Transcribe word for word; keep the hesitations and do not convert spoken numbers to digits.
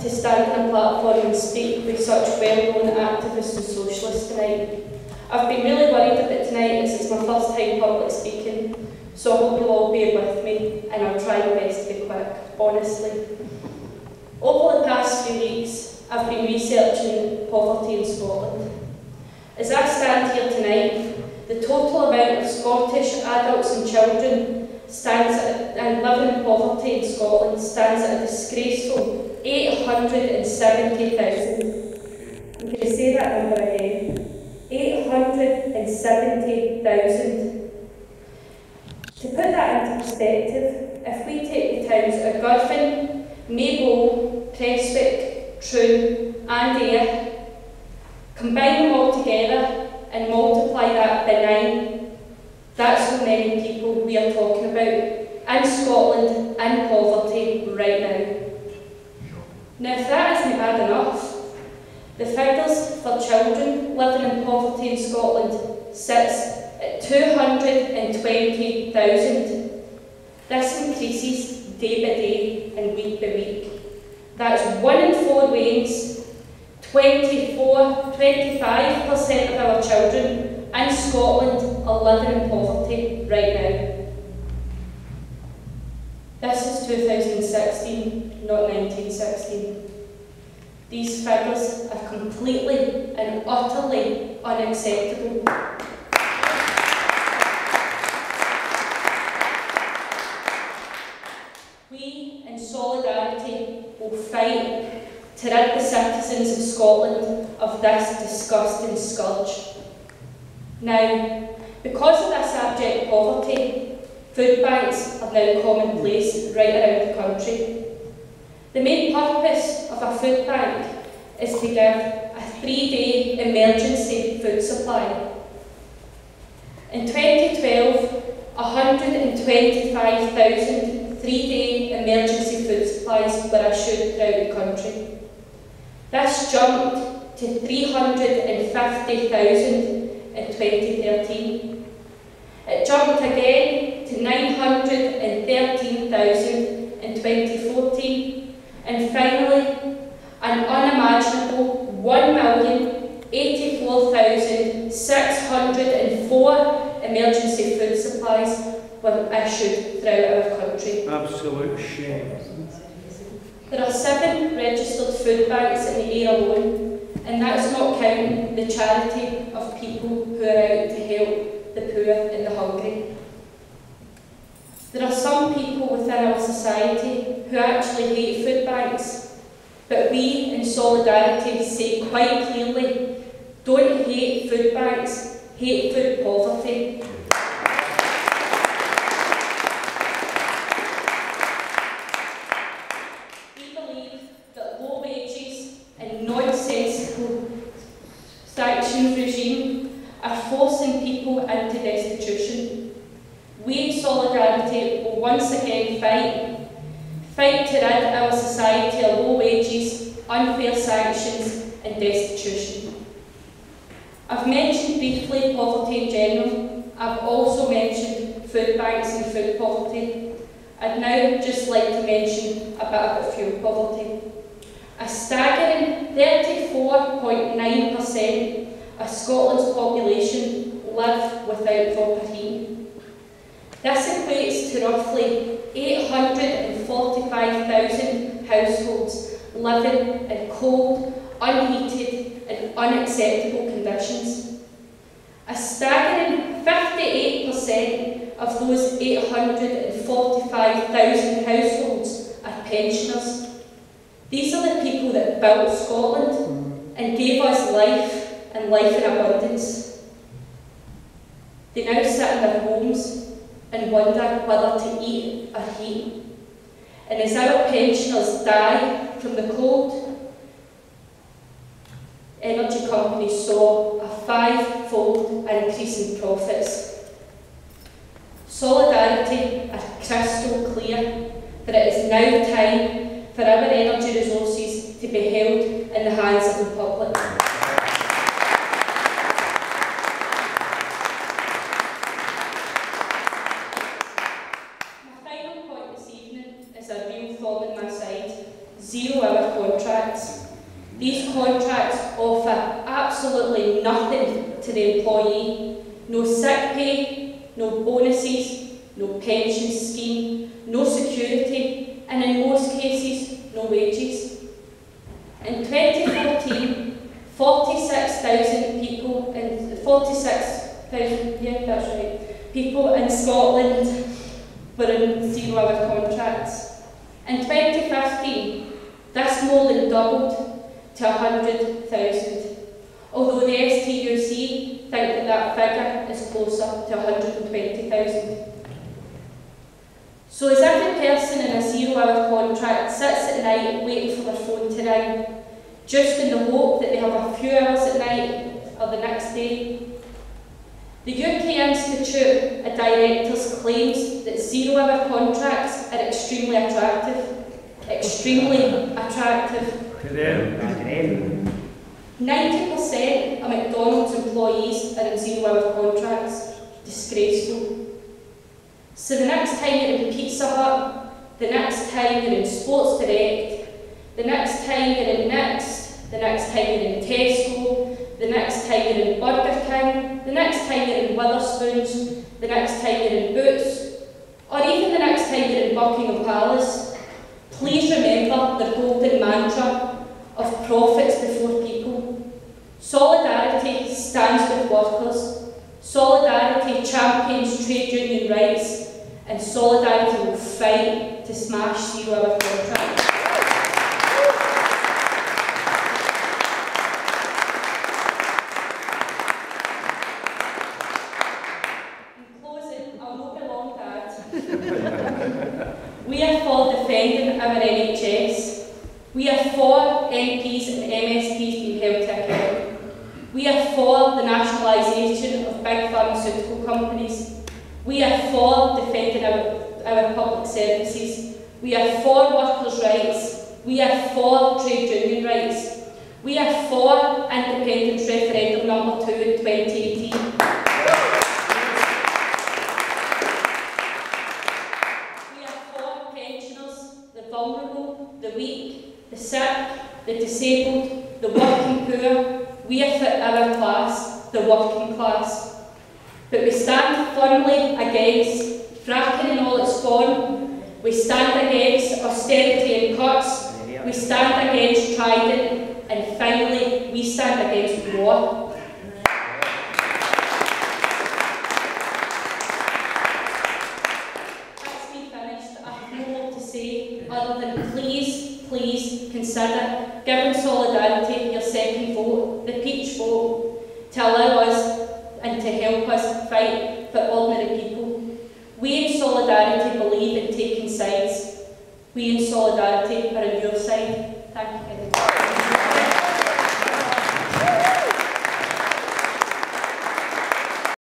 to stand on a platform and speak with such well-known activists and socialists tonight. I've been really worried about tonight as it's my first time public speaking, so I hope you'll all bear with me and I'll try my best to be quick, honestly. Over the past few weeks, I've been researching poverty in Scotland. As I stand here tonight, the total amount of Scottish adults and children stands at, and living in poverty in Scotland stands at a disgraceful eight hundred seventy thousand. I'm going to say that number again. eight hundred seventy thousand. To put that into perspective, if we take the towns of Girvan, Maybole, Prestwick, Troon and Ayr, combine them all together and multiply that by nine, that's how many people we are talking about in Scotland in poverty right now. Now, if that isn't bad enough, the figures for children living in poverty in Scotland sits at two hundred twenty thousand. This increases day by day and week by week. That's one in four Wains, twenty-four, twenty-five percent of our children in Scotland are living in poverty right now. This is two thousand sixteen, not nineteen sixteen. These figures are completely and utterly unacceptable. We, in Solidarity, will fight to rid the citizens of Scotland of this disgusting scourge. Now, because of this abject poverty, food banks are now commonplace right around the country. The main purpose of a food bank is to give a three-day emergency food supply. In twenty twelve, one hundred twenty-five thousand three-day emergency food supplies were issued throughout the country. This jumped to three hundred fifty thousand in twenty thirteen. It jumped again to nine hundred thirteen thousand in twenty fourteen. And finally, an unimaginable one million eighty-four thousand six hundred four emergency food supplies were issued throughout our country. Absolute shame. There are seven registered food banks in the Ayr alone, and that's not counting the charity of people who are out to help the poor and the hungry. There are some people within our society who actually hate food banks, but we in Solidarity say quite clearly, don't hate food banks, hate food poverty. We believe that low wages and nonsensical sanctions regime are forcing people into destitution. We in Solidarity will once again fight, fight to rid our society of low wages, unfair sanctions and destitution. I've mentioned briefly poverty in general. I've also mentioned food banks and food poverty. I'd now just like to mention a bit about fuel poverty. A staggering thirty-four point nine percent of Scotland's population live without proper heating. This equates to roughly eight hundred forty-five thousand households living in cold, unheated and unacceptable conditions. A staggering fifty-eight percent of those eight hundred forty-five thousand households are pensioners. These are the people that built Scotland and gave us life and life in abundance. They now sit in their homes and wonder whether to eat or heat. And as our pensioners die from the cold, energy companies saw a five-fold increase in profits. Solidarity are crystal clear that it is now time for our energy resources to be held in the hands of the public. Zero zero-hour contracts. These contracts offer absolutely nothing to the employee. No sick pay, no bonuses, no pension scheme, no security, and in most cases, no wages. In twenty fourteen, forty-six thousand people, in forty-six thousand, yeah, that's right, people in Scotland were in zero-hour contracts. In twenty fifteen, this more than doubled to one hundred thousand, although the S T U C think that that figure is closer to one hundred twenty thousand. So as every person in a zero-hour contract sits at night waiting for their phone to ring, just in the hope that they have a few hours at night or the next day. The U K Institute of Directors claims that zero-hour contracts are extremely attractive. Extremely attractive. To them. ninety percent of McDonald's employees are in zero-hour contracts. Disgraceful. So the next time you're in Pizza Hut, the next time you're in Sports Direct, the next time you're in Next, the next time you're in Tesco, the next time you're in Burger King, the next time you're in Wetherspoons, the next time you're in Boots, or even the next time you're in Buckingham Palace, please remember the golden mantra of profits before people. Solidarity stands with workers. Solidarity champions trade union rights. And Solidarity will fight to smash zero-hour contracts. In closing, I'll not be long, Dad. We are for defending our N H S. We are for M Ps and M S Ps being held to account. We are for the nationalisation of big pharmaceutical companies. We are for defending our, our public services. We are for workers' rights. We are for trade union rights. We are for independence referendum number two in twenty eighteen. We are for pensioners, the vulnerable, the weak, the sick, the disabled, the working poor. We are for our class, the working class. But we stand firmly against fracking in all its form. We stand against austerity and cuts. We stand against Trident. And finally, we stand against war. That's me finished. I have no more to say other than please, please consider giving Solidarity your second vote, the peach vote, to allow us and to help us fight for ordinary people. We in Solidarity believe in taking sides. We in Solidarity are on your side. Thank you.